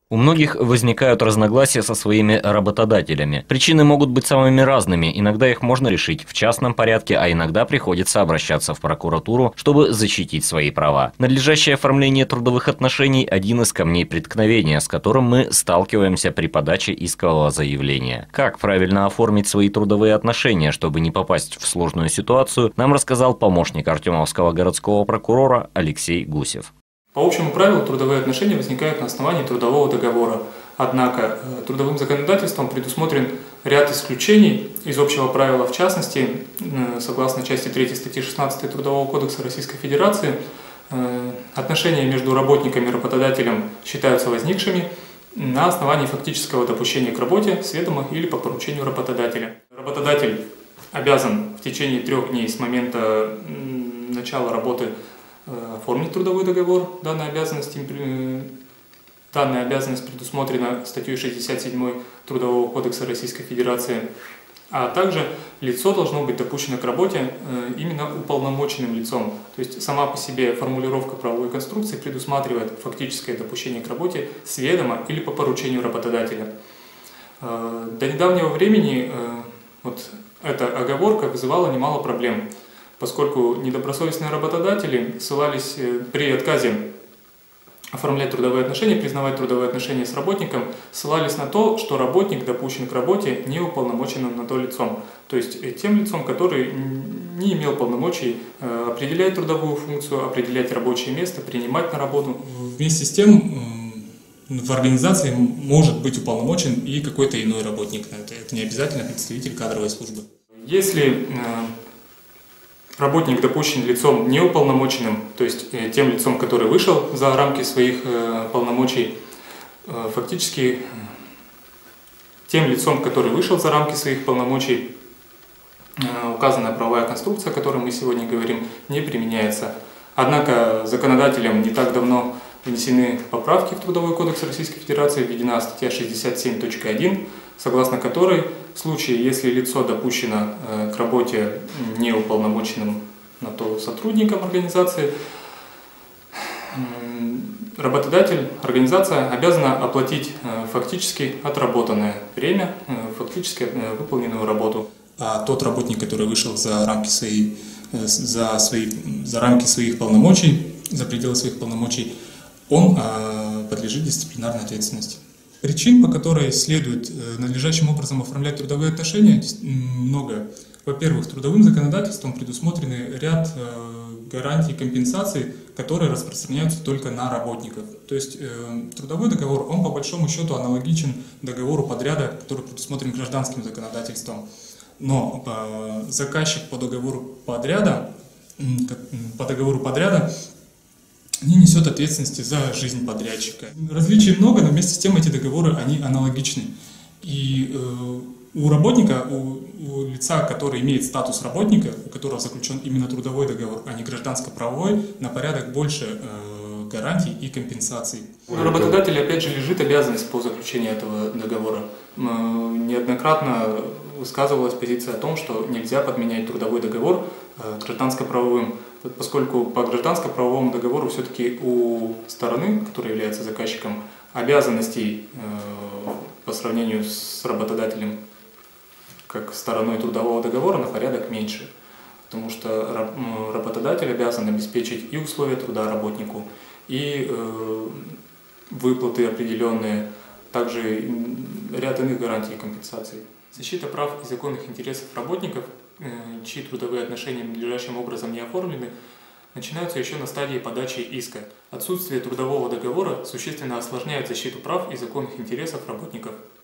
У многих возникают разногласия со своими работодателями. Причины могут быть самыми разными, иногда их можно решить в частном порядке, а иногда приходится обращаться в прокуратуру, чтобы защитить свои права. Надлежащее оформление трудовых отношений – один из камней преткновения, с которым мы сталкиваемся при подаче искового заявления. Как правильно оформить свои трудовые отношения, чтобы не попасть в сложную ситуацию, нам рассказал помощник Артемовского городского прокурора Алексей Гусев. По общему правилу трудовые отношения возникают на основании трудового договора. Однако трудовым законодательством предусмотрен ряд исключений из общего правила. В частности, согласно части 3 статьи 16 Трудового кодекса Российской Федерации, отношения между работником и работодателем считаются возникшими на основании фактического допущения к работе с ведома или по поручению работодателя. Работодатель обязан в течение 3 дней с момента начала работы оформить трудовой договор. Данная обязанность предусмотрена статьей 67 Трудового кодекса Российской Федерации. А также лицо должно быть допущено к работе именно уполномоченным лицом. То есть сама по себе формулировка правовой конструкции предусматривает фактическое допущение к работе с ведома или по поручению работодателя. До недавнего времени эта оговорка вызывала немало проблем, поскольку недобросовестные работодатели ссылались при отказе оформлять трудовые отношения, признавать трудовые отношения с работником, ссылались на то, что работник допущен к работе неуполномоченным на то лицом, то есть тем лицом, который не имел полномочий определять трудовую функцию, определять рабочее место, принимать на работу. Вместе с тем в организации может быть уполномочен и какой-то иной работник. Это не обязательно представитель кадровой службы. Если работник допущен лицом неуполномоченным, то есть тем лицом, который вышел за рамки своих полномочий, фактически тем лицом, который вышел за рамки своих полномочий, указанная правовая конструкция, о которой мы сегодня говорим, не применяется. Однако законодателем не так давно внесены поправки в Трудовой кодекс Российской Федерации, введена статья 67.1, согласно которой в случае, если лицо допущено к работе неуполномоченным на то сотрудником организации, работодатель, организация обязана оплатить фактически отработанное время, фактически выполненную работу. А тот работник, который вышел за рамки своих полномочий, за пределы своих полномочий, он подлежит дисциплинарной ответственности. Причин, по которой следует надлежащим образом оформлять трудовые отношения, много. Во-первых, трудовым законодательством предусмотрены ряд гарантий компенсаций, которые распространяются только на работников. То есть трудовой договор, он по большому счету аналогичен договору подряда, который предусмотрен гражданским законодательством. Но заказчик по договору подряда не несет ответственности за жизнь подрядчика. Различий много, но вместе с тем эти договоры, они аналогичны. И у работника, у лица, который имеет статус работника, у которого заключен именно трудовой договор, а не гражданско-правовой, на порядок больше гарантий и компенсаций. У работодателя, опять же, лежит обязанность по заключению этого договора. Неоднократно высказывалась позиция о том, что нельзя подменять трудовой договор гражданско-правовым, поскольку по гражданско-правовому договору все-таки у стороны, которая является заказчиком, обязанностей по сравнению с работодателем как стороной трудового договора на порядок меньше, потому что работодатель обязан обеспечить и условия труда работнику, и выплаты определенные, также ряд иных гарантий и компенсаций. Защита прав и законных интересов работников, чьи трудовые отношения надлежащим образом не оформлены, начинаются еще на стадии подачи иска. Отсутствие трудового договора существенно осложняет защиту прав и законных интересов работников.